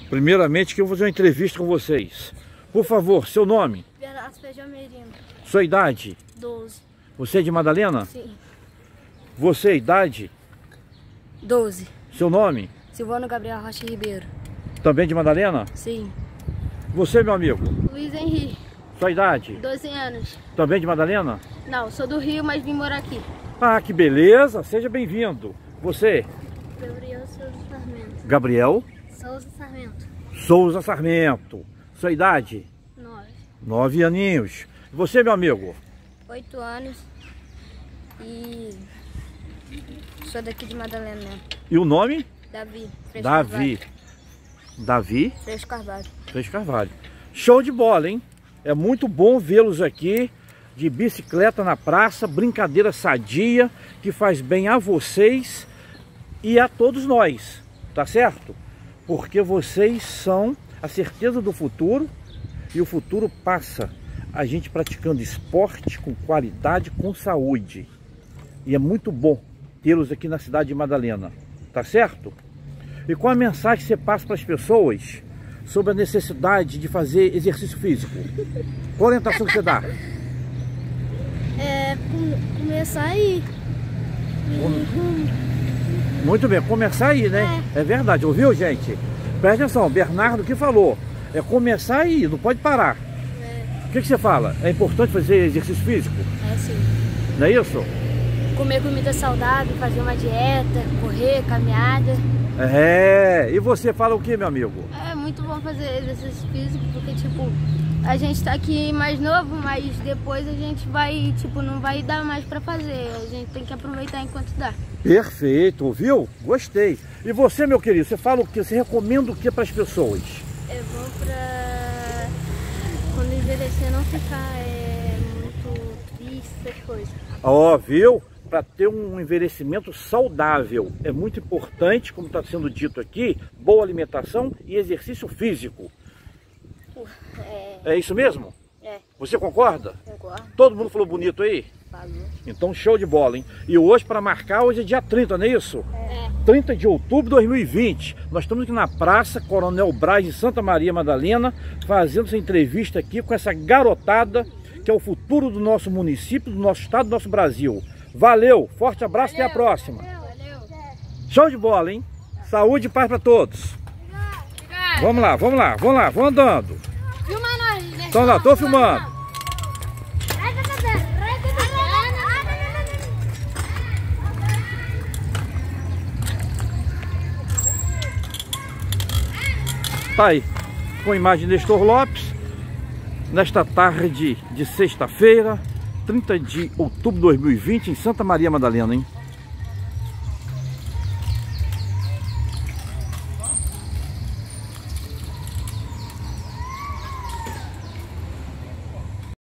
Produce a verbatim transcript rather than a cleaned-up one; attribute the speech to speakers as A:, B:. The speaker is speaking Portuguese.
A: Primeiramente, que eu vou fazer uma entrevista com vocês. Por favor, seu nome?
B: Bernardo Feijão Merino.
A: Sua idade?
B: doze.
A: Você é de Madalena?
B: Sim.
A: Você, idade?
B: doze.
A: Seu nome?
B: Silvano Gabriel Rocha Ribeiro.
A: Também de Madalena?
B: Sim.
A: Você, meu amigo?
B: Luiz Henrique.
A: Sua idade?
B: doze anos.
A: Também de Madalena?
B: Não, sou do Rio, mas vim morar aqui.
A: Ah, que beleza! Seja bem-vindo. Você?
B: Gabriel Souza Sarmento.
A: Gabriel
B: Souza Sarmento.
A: Souza Sarmento. Sua idade?
B: nove.
A: Nove aninhos. E você, meu amigo?
B: oito anos. E sou daqui de Madalena mesmo.
A: E o nome?
B: Davi. Freixo
A: Davi.
B: Carvalho.
A: Davi
B: Freixo Carvalho.
A: Freixo Carvalho. Show de bola, hein? É muito bom vê-los aqui de bicicleta na praça, brincadeira sadia, que faz bem a vocês e a todos nós, tá certo? Porque vocês são a certeza do futuro e o futuro passa a gente praticando esporte com qualidade, com saúde. E é muito bom tê-los aqui na cidade de Madalena, tá certo? E qual a mensagem que você passa para as pessoas sobre a necessidade de fazer exercício físico? Qual a orientação que você dá?
B: É, começar aí.
A: Muito bem, começar aí, né? É, é verdade, ouviu, gente? Presta atenção, Bernardo que falou. É começar aí, não pode parar.
B: É.
A: O que, que você fala? É importante fazer exercício físico?
B: É sim.
A: Não é isso?
B: Comer comida saudável, fazer uma dieta, correr, caminhada.
A: É, e você fala o que, meu amigo?
B: É muito bom fazer exercício físico, porque tipo, a gente tá aqui mais novo, mas depois a gente vai, tipo, não vai dar mais pra fazer. A gente tem que aproveitar enquanto dá.
A: Perfeito, ouviu? Gostei. E você, meu querido, você fala o que? Você recomenda o que para as pessoas?
B: É bom pra quando envelhecer não ficar é, muito triste, essas coisas.
A: Ó, viu? Para ter um envelhecimento saudável, é muito importante, como está sendo dito aqui, boa alimentação e exercício físico.
B: É,
A: É isso mesmo?
B: é,
A: Você concorda?
B: concordo.
A: Todo mundo falou bonito aí?
B: Falou.
A: Então show de bola, hein? E hoje, para marcar, hoje é dia trinta, não é isso?
B: É.
A: trinta de outubro de dois mil e vinte. Nós estamos aqui na Praça Coronel Braz, em Santa Maria Madalena, fazendo essa entrevista aqui com essa garotada, que é o futuro do nosso município, do nosso estado, do nosso Brasil. Valeu, forte abraço, até a próxima.
B: Valeu.
A: Show de bola, hein? Saúde e paz para todos. Vamos lá, vamos lá, vamos lá, vamos andando.
B: Filma nós, né?
A: Então lá, tô filmando. Tá aí, com a imagem de Nestor Lopes, nesta tarde de sexta-feira, trinta de outubro de dois mil e vinte, em Santa Maria Madalena, hein?